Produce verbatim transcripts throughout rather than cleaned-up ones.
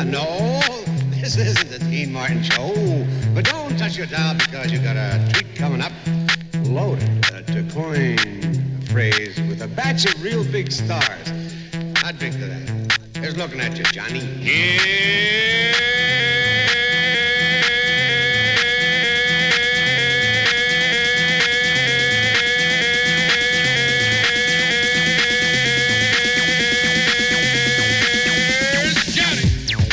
No, this isn't the Dean Martin show. But don't touch your dial because you got a treat coming up. Loaded, uh, to coin a phrase, with a batch of real big stars. I drink to that. Here's looking at you, Johnny. Here's Johnny.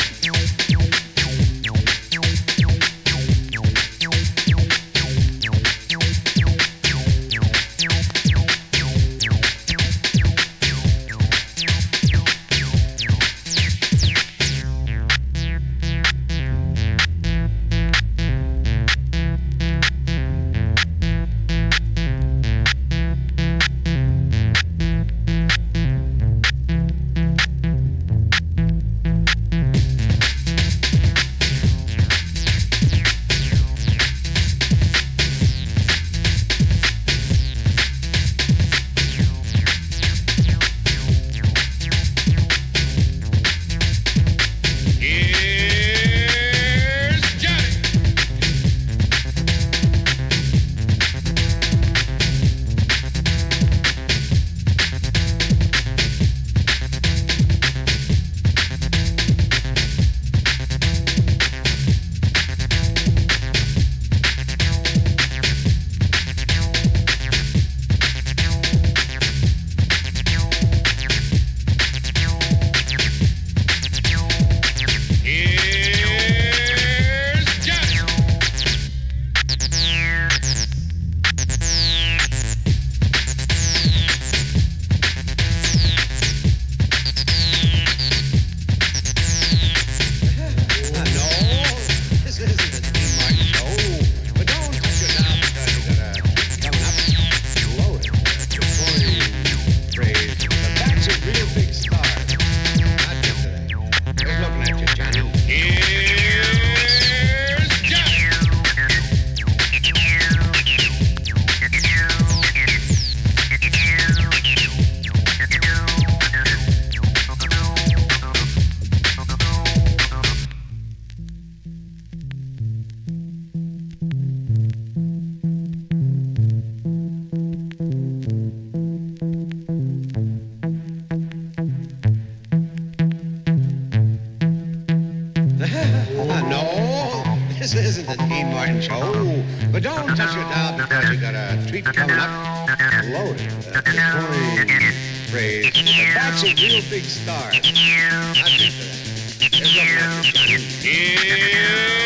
No, this isn't the Dean Martin show. But don't touch your dial because you got a treat coming up. Loaded, uh, to coin phrase, with a batch of real big stars. I drink to that. Here's looking at you, Johnny. Yeah.